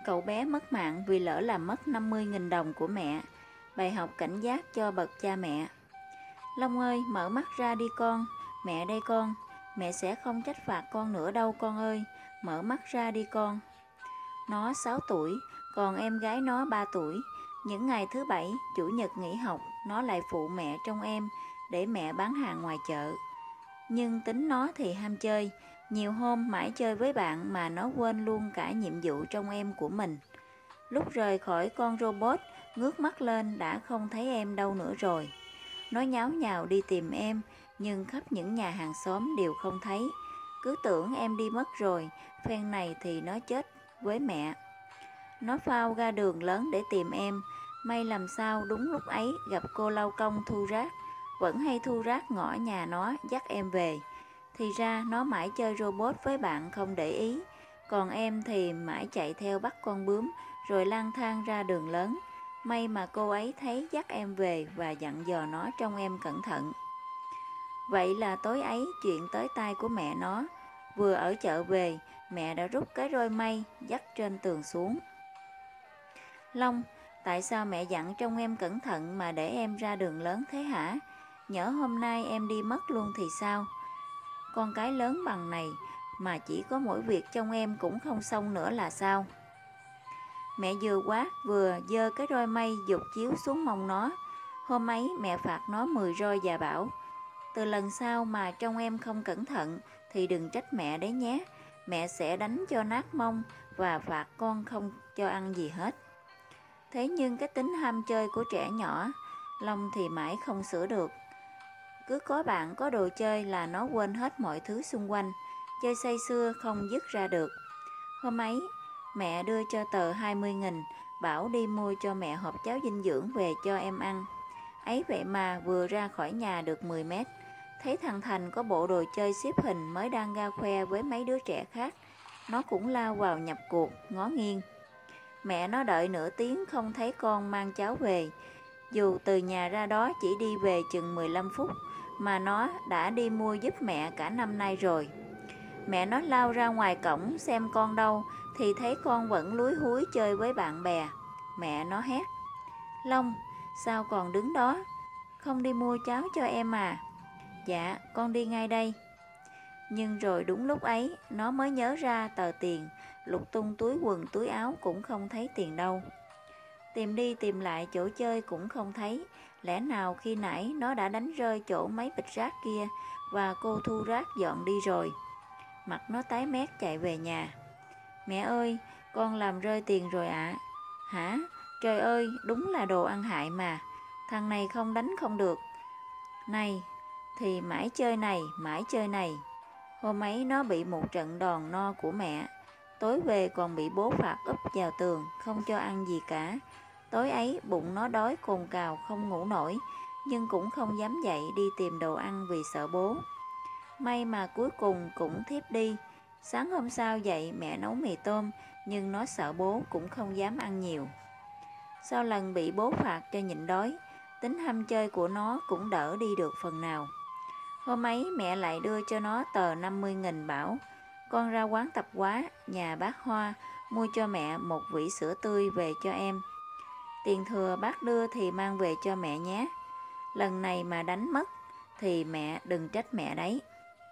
Cậu bé mất mạng vì lỡ làm mất 50.000 đồng của mẹ. Bài học cảnh giác cho bậc cha mẹ. Long ơi, mở mắt ra đi con. Mẹ đây con. Mẹ sẽ không trách phạt con nữa đâu con ơi. Mở mắt ra đi con. Nó 6 tuổi, còn em gái nó 3 tuổi. Những ngày thứ Bảy, Chủ nhật nghỉ học, nó lại phụ mẹ trông em để mẹ bán hàng ngoài chợ. Nhưng tính nó thì ham chơi. Nhiều hôm mãi chơi với bạn mà nó quên luôn cả nhiệm vụ trông em của mình. Lúc rời khỏi con robot, ngước mắt lên đã không thấy em đâu nữa rồi. Nó nháo nhào đi tìm em, nhưng khắp những nhà hàng xóm đều không thấy. Cứ tưởng em đi mất rồi, phen này thì nó chết với mẹ. Nó phao ra đường lớn để tìm em. May làm sao đúng lúc ấy gặp cô lao công thu rác. Vẫn hay thu rác ngõ nhà nó dắt em về. Thì ra nó mãi chơi robot với bạn không để ý. Còn em thì mãi chạy theo bắt con bướm rồi lang thang ra đường lớn. May mà cô ấy thấy dắt em về và dặn dò nó trông em cẩn thận. Vậy là tối ấy chuyện tới tai của mẹ nó. Vừa ở chợ về, mẹ đã rút cái roi mây dắt trên tường xuống. Long, tại sao mẹ dặn trông em cẩn thận mà để em ra đường lớn thế hả? Nhỡ hôm nay em đi mất luôn thì sao? Con cái lớn bằng này mà chỉ có mỗi việc trông em cũng không xong nữa là sao? Mẹ vừa quát vừa giơ cái roi mây giục chiếu xuống mông nó. Hôm ấy mẹ phạt nó 10 roi và bảo, từ lần sau mà trông em không cẩn thận thì đừng trách mẹ đấy nhé. Mẹ sẽ đánh cho nát mông và phạt con không cho ăn gì hết. Thế nhưng cái tính ham chơi của trẻ nhỏ, Long thì mãi không sửa được. Cứ có bạn có đồ chơi là nó quên hết mọi thứ xung quanh, chơi say sưa không dứt ra được. Hôm ấy, mẹ đưa cho tờ 20.000, bảo đi mua cho mẹ hộp cháo dinh dưỡng về cho em ăn. Ấy vậy mà vừa ra khỏi nhà được 10 mét, thấy thằng Thành có bộ đồ chơi xếp hình mới đang ra khoe với mấy đứa trẻ khác. Nó cũng lao vào nhập cuộc, ngó nghiêng. Mẹ nó đợi nửa tiếng không thấy con mang cháo về. Dù từ nhà ra đó chỉ đi về chừng 15 phút, mà nó đã đi mua giúp mẹ cả năm nay rồi. Mẹ nó lao ra ngoài cổng xem con đâu, thì thấy con vẫn lúi húi chơi với bạn bè. Mẹ nó hét, Long, sao còn đứng đó? Không đi mua cháo cho em à? Dạ, con đi ngay đây. Nhưng rồi đúng lúc ấy, nó mới nhớ ra tờ tiền, lục tung túi quần túi áo cũng không thấy tiền đâu. Tìm đi tìm lại chỗ chơi cũng không thấy. Lẽ nào khi nãy nó đã đánh rơi chỗ mấy bịch rác kia và cô thu rác dọn đi rồi. Mặt nó tái mét chạy về nhà. Mẹ ơi, con làm rơi tiền rồi ạ. Hả? Trời ơi, đúng là đồ ăn hại mà. Thằng này không đánh không được. Này, thì mãi chơi này, mãi chơi này. Hôm ấy nó bị một trận đòn no của mẹ. Tối về còn bị bố phạt úp vào tường, không cho ăn gì cả. Tối ấy bụng nó đói cồn cào không ngủ nổi, nhưng cũng không dám dậy đi tìm đồ ăn vì sợ bố. May mà cuối cùng cũng thiếp đi. Sáng hôm sau dậy mẹ nấu mì tôm, nhưng nó sợ bố cũng không dám ăn nhiều. Sau lần bị bố phạt cho nhịn đói, tính ham chơi của nó cũng đỡ đi được phần nào. Hôm ấy mẹ lại đưa cho nó tờ 50.000 bảo, con ra quán tạp hóa, nhà bác Hoa, mua cho mẹ một vỉ sữa tươi về cho em. Tiền thừa bác đưa thì mang về cho mẹ nhé. Lần này mà đánh mất thì mẹ đừng trách mẹ đấy.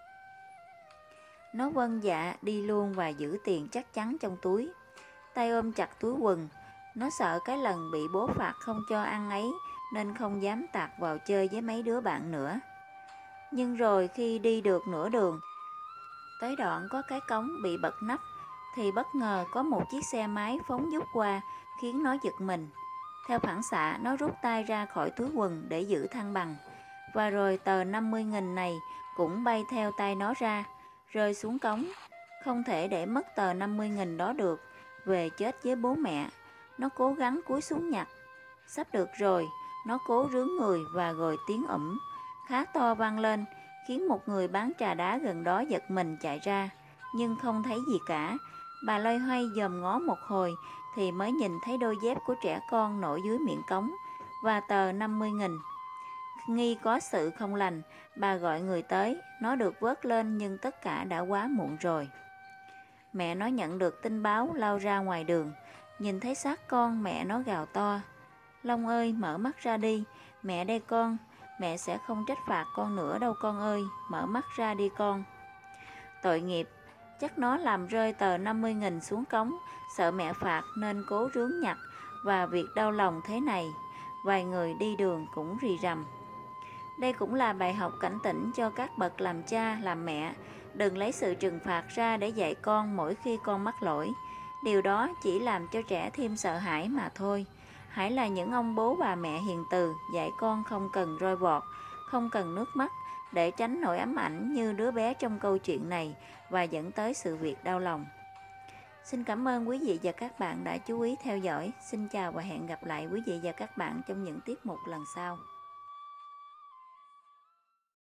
Nó vâng dạ đi luôn và giữ tiền chắc chắn trong túi. Tay ôm chặt túi quần. Nó sợ cái lần bị bố phạt không cho ăn ấy nên không dám tạt vào chơi với mấy đứa bạn nữa. Nhưng rồi khi đi được nửa đường, tới đoạn có cái cống bị bật nắp, thì bất ngờ có một chiếc xe máy phóng vút qua khiến nó giật mình. Theo phản xạ, nó rút tay ra khỏi túi quần để giữ thăng bằng. Và rồi tờ 50.000 này cũng bay theo tay nó ra, rơi xuống cống. Không thể để mất tờ 50.000 đó được, về chết với bố mẹ. Nó cố gắng cúi xuống nhặt. Sắp được rồi, nó cố rướn người và gồi tiếng khá to vang lên, khiến một người bán trà đá gần đó giật mình chạy ra, nhưng không thấy gì cả. Bà loay hoay dòm ngó một hồi thì mới nhìn thấy đôi dép của trẻ con nổi dưới miệng cống và tờ 50.000. Nghi có sự không lành, bà gọi người tới, nó được vớt lên nhưng tất cả đã quá muộn rồi. Mẹ nó nhận được tin báo lao ra ngoài đường, nhìn thấy xác con, mẹ nó gào to: Long ơi, mở mắt ra đi, mẹ đây con, mẹ sẽ không trách phạt con nữa đâu con ơi, mở mắt ra đi con. Tội nghiệp, chắc nó làm rơi tờ 50.000 xuống cống, sợ mẹ phạt nên cố rướn nhặt, và việc đau lòng thế này, vài người đi đường cũng rì rầm. Đây cũng là bài học cảnh tỉnh cho các bậc làm cha, làm mẹ, đừng lấy sự trừng phạt ra để dạy con mỗi khi con mắc lỗi. Điều đó chỉ làm cho trẻ thêm sợ hãi mà thôi. Hãy là những ông bố bà mẹ hiền từ, dạy con không cần roi vọt, không cần nước mắt, để tránh nỗi ám ảnh như đứa bé trong câu chuyện này và dẫn tới sự việc đau lòng. Xin cảm ơn quý vị và các bạn đã chú ý theo dõi. Xin chào và hẹn gặp lại quý vị và các bạn trong những tiết mục lần sau.